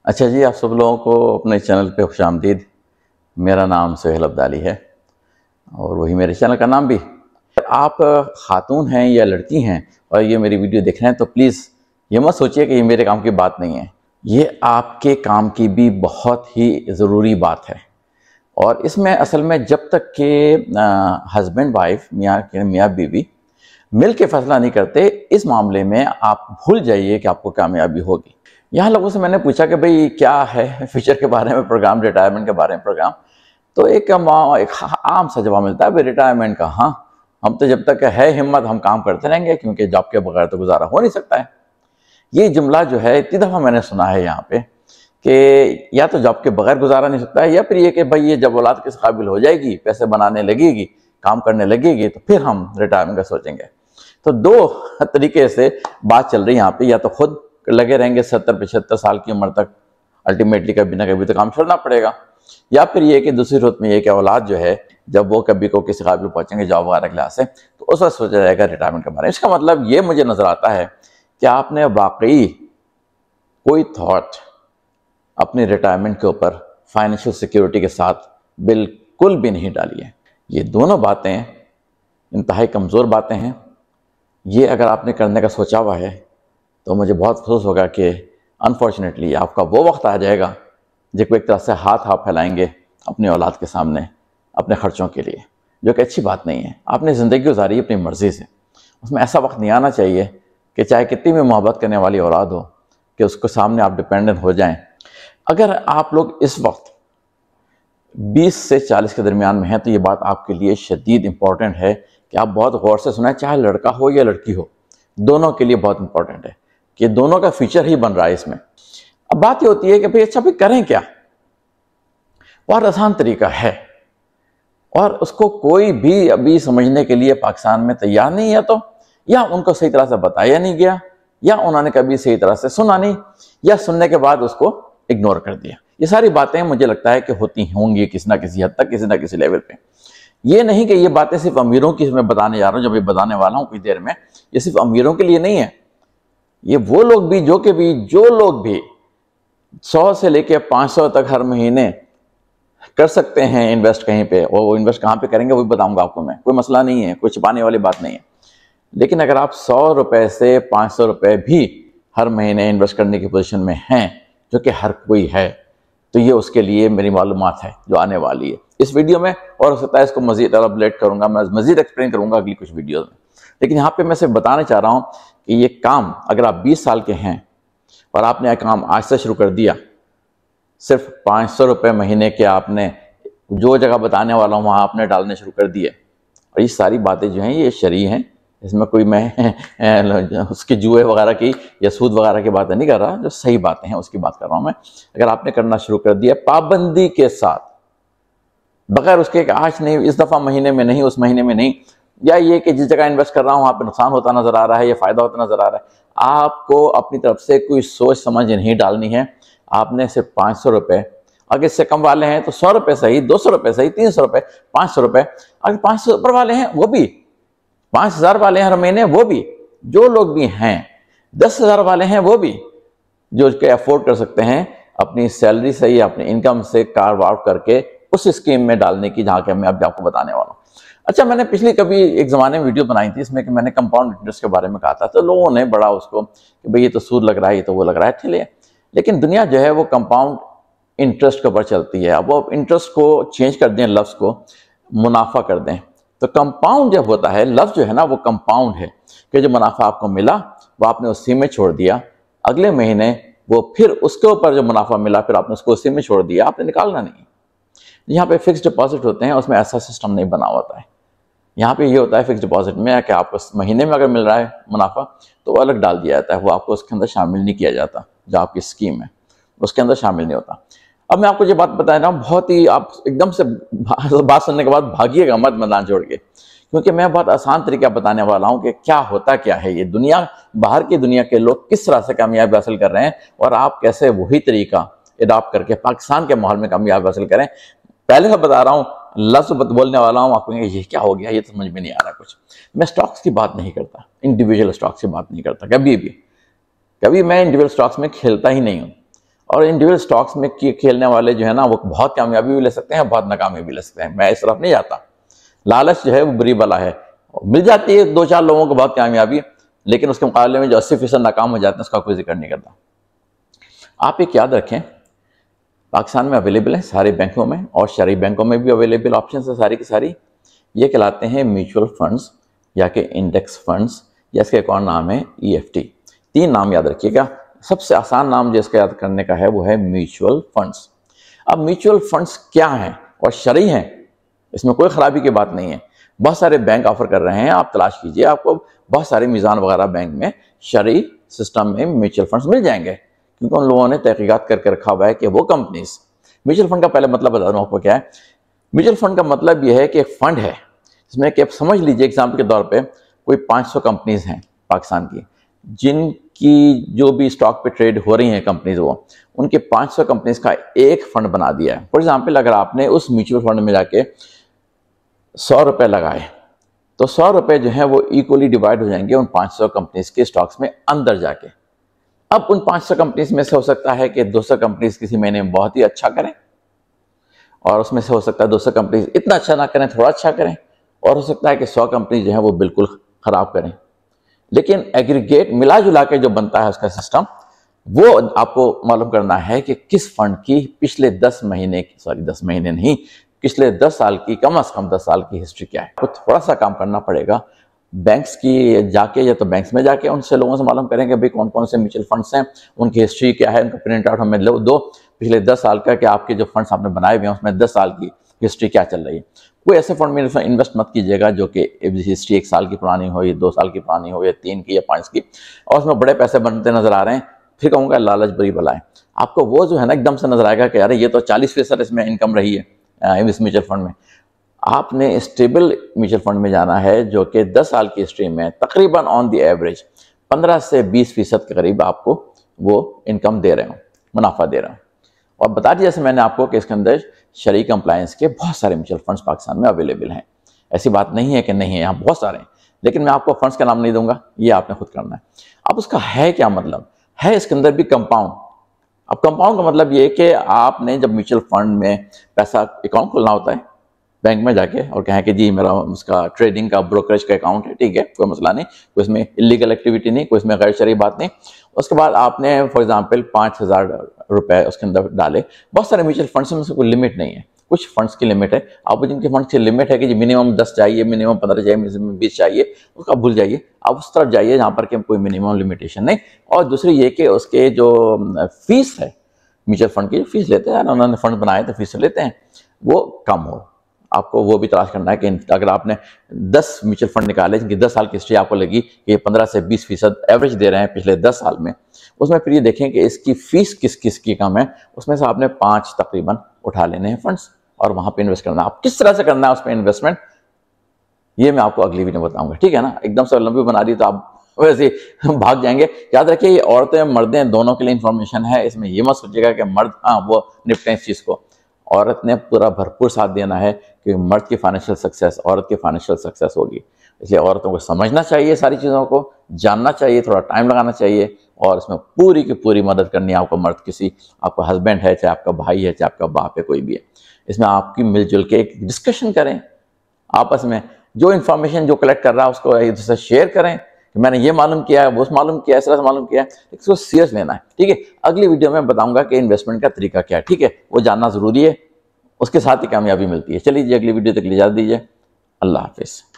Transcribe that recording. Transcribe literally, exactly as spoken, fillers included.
अच्छा जी, आप सब लोगों को अपने चैनल पे खुशामदीद। मेरा नाम सोहेल अब्दाली है और वही मेरे चैनल का नाम भी। आप खातून हैं या लड़की हैं और ये मेरी वीडियो देख रहे हैं तो प्लीज़ ये मत सोचिए कि ये मेरे काम की बात नहीं है। ये आपके काम की भी बहुत ही ज़रूरी बात है। और इसमें असल में जब तक के हस्बैंड वाइफ मियाँ के मियाँ बीवी मिल के फैसला नहीं करते, इस मामले में आप भूल जाइए कि आपको कामयाबी होगी। यहाँ लोगों से मैंने पूछा कि भाई क्या है फ्यूचर के बारे में प्रोग्राम, रिटायरमेंट के बारे में प्रोग्राम, तो एक, एक आम सा जवाब मिलता है, भाई रिटायरमेंट का हाँ, हम तो जब तक है हिम्मत हम काम करते रहेंगे क्योंकि जॉब के बगैर तो गुजारा हो नहीं सकता है। ये जुमला जो है इतनी दफ़ा मैंने सुना है यहाँ पे कि या तो जॉब के बगैर गुजारा नहीं सकता है, या फिर ये कि भाई ये जब औलाद किस काबिल हो जाएगी, पैसे बनाने लगेगी, काम करने लगेगी, तो फिर हम रिटायरमेंट का सोचेंगे। तो दो तरीके से बात चल रही है यहाँ पे, या तो खुद लगे रहेंगे सत्तर पचहत्तर साल की उम्र तक, अल्टीमेटली कभी ना कभी तो काम छोड़ना पड़ेगा, या फिर ये कि दूसरी सूरत में ये कि औलाद जो है जब वो कभी को किसी काबिल पहुंचेंगे जॉब वगैरह क्लास से, तो उस वक्त सोचा जाएगा रिटायरमेंट के बारे में। इसका मतलब ये मुझे नजर आता है कि आपने वाकई कोई थॉट अपनी रिटायरमेंट के ऊपर फाइनेंशियल सिक्योरिटी के साथ बिल्कुल भी नहीं डाली है। ये दोनों बातें इंतहाई कमज़ोर बातें हैं। ये अगर आपने करने का सोचा हुआ है तो मुझे बहुत अफसोस होगा कि अनफॉर्चुनेटली आपका वो वक्त आ जाएगा जब एक तरह से हाथ आप फैलाएंगे अपनी औलाद के सामने अपने खर्चों के लिए, जो कि अच्छी बात नहीं है। आपने ज़िंदगी गुजारी अपनी मर्ज़ी से, उसमें ऐसा वक्त नहीं आना चाहिए कि चाहे कितनी भी मोहब्बत करने वाली औलाद हो कि उसके सामने आप डिपेंडेंट हो जाएं। अगर आप लोग इस वक्त बीस से चालीस के दरमियान में हैं तो ये बात आपके लिए शदीद इम्पॉर्टेंट है कि आप बहुत गौर से सुना, चाहे लड़का हो या लड़की हो, दोनों के लिए बहुत इंपॉर्टेंट है कि दोनों का फ्यूचर ही बन रहा है इसमें। अब बात ये होती है कि भाई अच्छा भाई करें क्या। बहुत आसान तरीका है और उसको कोई भी अभी समझने के लिए पाकिस्तान में तैयार नहीं है, तो या उनको सही तरह से बताया नहीं गया, या उन्होंने कभी सही तरह से सुना नहीं, या सुनने के बाद उसको इग्नोर कर दिया। ये सारी बातें मुझे लगता है कि होती होंगी किसी ना किसी हद तक, किसी ना किसी लेवल पे। ये नहीं कि ये बातें सिर्फ अमीरों की मैं बताने जा रहा हूँ, जब ये बताने वाला हूँ कुछ देर में, ये सिर्फ अमीरों के लिए नहीं है। ये वो लोग भी जो कि भी जो लोग भी सौ से लेके पाँच सौ तक हर महीने कर सकते हैं इन्वेस्ट कहीं पे, और वो इन्वेस्ट कहाँ पे करेंगे वो भी बताऊंगा आपको मैं, कोई मसला नहीं है, कोई छिपाने वाली बात नहीं है। लेकिन अगर आप सौ रुपए से पाँच सौ रुपए भी हर महीने इन्वेस्ट करने की पोजीशन में हैं, जो कि हर कोई है, तो ये उसके लिए मेरी मालूमात है जो आने वाली है इस वीडियो में, और हो सकता है इसको मजीद एलाबोरेट करूंगा, मैं मजीद एक्सप्लेन करूंगा अगली कुछ वीडियो में। लेकिन यहाँ पे मैं सिर्फ बताना चाह रहा हूँ कि ये काम अगर आप बीस साल के हैं और आपने यह काम आज से शुरू कर दिया, सिर्फ पाँच सौ रुपये महीने के आपने जो जगह बताने वाला हूँ वहाँ आपने डालने शुरू कर दिए, और ये सारी बातें जो हैं ये शरई हैं, इसमें कोई मैं उसके जुए वगैरह की या सूद वगैरह की बातें नहीं कर रहा, जो सही बातें हैं उसकी बात कर रहा हूँ मैं। अगर आपने करना शुरू कर दिया पाबंदी के साथ, बगैर उसके कि आज नहीं, इस दफ़ा महीने में नहीं, उस महीने में नहीं, या ये कि जिस जगह इन्वेस्ट कर रहा हूँ वहाँ पे नुकसान होता नज़र आ रहा है या फ़ायदा होता नज़र आ रहा है, आपको अपनी तरफ से कोई सोच समझ नहीं डालनी है। आपने सिर्फ पाँच सौ रुपये, अगर इससे कम वाले हैं तो सौ रुपये सही, दो सौ रुपये सही, तीन सौ रुपये, पाँच सौ रुपये, अगर पाँच सौ ऊपर वाले हैं वो भी, पाँच हज़ार वाले हैं हर महीने वो भी, जो लोग भी हैं दस हज़ार वाले हैं वो भी, जो के अफोर्ड कर सकते हैं अपनी सैलरी से या अपनी इनकम से कार्व आउट करके उस स्कीम में डालने की, जहाँ के मैं अब आपको बताने वाला हूँ। अच्छा, मैंने पिछली कभी एक ज़माने में वीडियो बनाई थी इसमें कि मैंने कंपाउंड इंटरेस्ट के बारे में कहा था, तो लोगों ने बड़ा उसको कि भाई ये तो सूद लग रहा है, ये तो वो लग रहा है, चलिए। लेकिन दुनिया जो है वो कंपाउंड इंटरेस्ट के ऊपर चलती है। अब वो इंटरेस्ट को चेंज कर दें, लफ्ज़ को मुनाफा कर दें, तो कंपाउंड जब होता है, लफ्ज़ जो है ना वो कंपाउंड है कि जो मुनाफा आपको मिला वो आपने उसी में छोड़ दिया, अगले महीने वो फिर उसके ऊपर जो मुनाफा मिला फिर आपने उसको उसी में छोड़ दिया, आपने निकालना नहीं। यहाँ पे फिक्स डिपॉजिट होते हैं, उसमें ऐसा सिस्टम नहीं बना होता है। यहाँ पे ये होता है फिक्स डिपॉजिट में कि आपको महीने में अगर मिल रहा है मुनाफा तो वो अलग डाल दिया जाता है, वो आपको उसके अंदर शामिल नहीं किया जाता, जो आपकी स्कीम है उसके अंदर शामिल नहीं होता। अब मैं आपको ये बात बता रहा हूँ, बहुत ही आप एकदम से बात सुनने के बाद भागिएगा मत मैदान छोड़ के, क्योंकि मैं बहुत आसान तरीका बताने वाला हूँ कि क्या होता क्या है ये दुनिया, बाहर की दुनिया के लोग किस तरह से कामयाबी हासिल कर रहे हैं और आप कैसे वही तरीका अडॉप्ट करके पाकिस्तान के माहौल में कामयाबी हासिल करें। पहले से बता रहा हूँ, लफ्ज़ बोलने वाला हूँ, आपको ये क्या हो गया, ये तो समझ में नहीं आ रहा कुछ। मैं स्टॉक्स की बात नहीं करता, इंडिविजुअल स्टॉक्स की बात नहीं करता, कभी भी कभी मैं इंडिविजुअल स्टॉक्स में खेलता ही नहीं हूँ। और इंडिविजुअल स्टॉक्स में खेलने वाले जो है ना वो बहुत कामयाबी भी ले सकते हैं, बहुत नाकामी भी ले सकते हैं। मैं इस तरफ नहीं जाता। लालच जो है वो बुरी बला है। मिल जाती है दो चार लोगों को बहुत कामयाबी, लेकिन उसके मुकाबले में जो अस्सी फीसद नाकाम हो जाते हैं उसका कोई जिक्र नहीं करता। आप एक याद रखें, पाकिस्तान में अवेलेबल है सारे बैंकों में, और शहरी बैंकों में भी अवेलेबल ऑप्शन है सारी की सारी। ये कहलाते हैं म्यूचुअल फंड्स या के इंडेक्स फंड्स, या इसका एक और नाम है ई एफ टी। तीन नाम याद रखिएगा। सबसे आसान नाम जो इसका याद करने का है वो है म्यूचुअल फंड्स। अब म्यूचुअल फंड्स क्या हैं और शरई हैं, इसमें कोई खराबी की बात नहीं है। बहुत सारे बैंक ऑफर कर रहे हैं, आप तलाश कीजिए, आपको बहुत सारे मीज़ान वगैरह बैंक में शरई सिस्टम में म्यूचुअल फंड्स मिल जाएंगे, क्योंकि उन लोगों ने तहकीकात करके रखा हुआ है कि वो कंपनीज। म्यूचुअल फंड का पहले मतलब बता दूं आपको क्या है। म्यूचुअल फंड का मतलब यह है कि एक फंड है जिसमें कि आप समझ लीजिए एग्जाम्पल के तौर पे कोई पाँच सौ कंपनीज हैं पाकिस्तान की, जिनकी जो भी स्टॉक पे ट्रेड हो रही हैं कंपनीज, वो उनके पाँच सौ कंपनीज का एक फंड बना दिया है। फॉर एग्जाम्पल अगर आपने उस म्यूचुअल फंड में जाके सौ रुपये लगाए तो सौ रुपये जो है वो इक्वली डिवाइड हो जाएंगे उन पाँच सौ कंपनीज के स्टॉक्स में अंदर जाके। अब उन पाँच सौ कंपनीज में से हो सकता है कि दो सौ कंपनीज किसी महीने में बहुत ही अच्छा करें, और उसमें से हो सकता है दो सौ कंपनीज इतना अच्छा ना करें, थोड़ा अच्छा करें, और हो सकता है कि सौ कंपनीज जो है वो बिल्कुल खराब करें। लेकिन एग्रीगेट मिला जुला के जो बनता है उसका सिस्टम, वो आपको मालूम करना है कि किस फंड की पिछले दस महीने की सॉरी दस महीने नहीं पिछले दस साल की, कम से कम दस साल की हिस्ट्री क्या है। तो थोड़ा सा काम करना पड़ेगा बैंक्स की जाके, या तो बैंक्स में जाके उनसे लोगों से मालूम करें कि भाई कौन कौन से म्यूचुअल फंड्स हैं, उनकी हिस्ट्री क्या है, उनका प्रिंट आउट हमें दो पिछले दस साल का, कि आपके जो फंड्स आपने बनाए हुए हैं उसमें दस साल की हिस्ट्री क्या चल रही है। कोई ऐसे फंड में इन्वेस्ट मत कीजिएगा जो कि हिस्ट्री एक साल की पुरानी हो, या दो साल की पुरानी हो, या तीन की या पाँच की, और उसमें बड़े पैसे बनते नजर आ रहे हैं, फिर कहूँगा लालच बुरी बला है। आपको वो जो है ना एकदम से नजर आएगा कि यार ये तो चालीस फीसद इसमें इनकम रही है इस म्यूचुअल फंड में। आपने स्टेबल म्यूचुअल फंड में जाना है जो कि दस साल की हिस्ट्री में तकरीबन ऑन दी एवरेज पंद्रह से बीस फीसद के करीब आपको वो इनकम दे रहे हो, मुनाफा दे रहे हो। और बता दिया जैसे मैंने आपको कि इसके अंदर शरई कंप्लायंस के बहुत सारे म्यूचुअल फंड्स पाकिस्तान में अवेलेबल हैं। ऐसी बात नहीं है कि नहीं है, यहाँ बहुत सारे हैं, लेकिन मैं आपको फंड्स का नाम नहीं दूंगा, ये आपने खुद करना है। अब उसका है क्या मतलब है, इसके अंदर भी कंपाउंड। अब कंपाउंड का मतलब ये कि आपने जब म्यूचुअल फंड में पैसा अकाउंट खोलना होता है बैंक में जाके, और कहें कि जी मेरा उसका ट्रेडिंग का ब्रोकरेज का अकाउंट है, ठीक है, कोई मसला नहीं, कोई इसमें इलीगल एक्टिविटी नहीं, कोई इसमें गैर शरई बात नहीं। उसके बाद आपने फॉर एग्जांपल पाँच हज़ार रुपये उसके अंदर डाले। बहुत सारे म्यूचुअल फंड्स में कोई लिमिट नहीं है, कुछ फंड्स की लिमिट है। आप जिनके फंड्स की लिमिट है कि जी मिनिमम दस चाहिए, मिनिमम पंद्रह चाहिए, मिनिमम बीस चाहिए, उसका भूल जाइए, आप उस तरफ जाइए जहाँ पर कि कोई मिनिमम लिमिटेशन नहीं। और दूसरी ये कि उसके जो फीस है म्यूचुअल फंड की, जो फीस लेते हैं, उन्होंने फंड बनाए तो फीस लेते हैं, वो कम हो। आपको वो भी तलाश करना है कि अगर आपने दस म्यूचुअल फंड निकाले जिनकी दस साल की हिस्ट्री आपको लगी कि ये पंद्रह से बीस फीसद एवरेज दे रहे हैं पिछले दस साल में, उसमें फिर ये देखें कि इसकी फीस किस किस की कम है, उसमें से आपने पाँच तकरीबन उठा लेने हैं फंड्स और वहाँ पे इन्वेस्ट करना है। आप किस तरह से करना है उस पर इन्वेस्टमेंट, ये मैं आपको अगली वीडियो में बताऊंगा, ठीक है ना। एकदम से लंबी बना दी तो आप वैसे भाग जाएंगे। याद रखिए ये औरतें मर्दें दोनों के लिए इंफॉर्मेशन है, इसमें ये मत सोचिएगा कि मर्द हाँ वो निपटें इस चीज़ को। औरत ने पूरा भरपूर साथ देना है कि मर्द की फाइनेंशियल सक्सेस औरत की फाइनेंशियल सक्सेस होगी। इसलिए औरतों को समझना चाहिए, सारी चीज़ों को जानना चाहिए, थोड़ा टाइम लगाना चाहिए, और इसमें पूरी की पूरी मदद करनी है आपको। मर्द किसी आपका हस्बैंड है, चाहे आपका भाई है, चाहे आपका बाप है, कोई भी है, इसमें आपकी मिलजुल के एक डिस्कशन करें आपस में। जो इन्फॉर्मेशन जो कलेक्ट कर रहा है उसको एक दूसरे से शेयर करें कि मैंने ये मालूम किया है, वो मालूम किया है, इस तरह से मालूम किया है, इसको सीरियस लेना है, ठीक है। अगली वीडियो में बताऊंगा कि इन्वेस्टमेंट का तरीका क्या है, ठीक है, वो जानना जरूरी है, उसके साथ ही कामयाबी मिलती है। चलिए जी अगली वीडियो तक ले जा दीजिए। अल्लाह हाफिज़।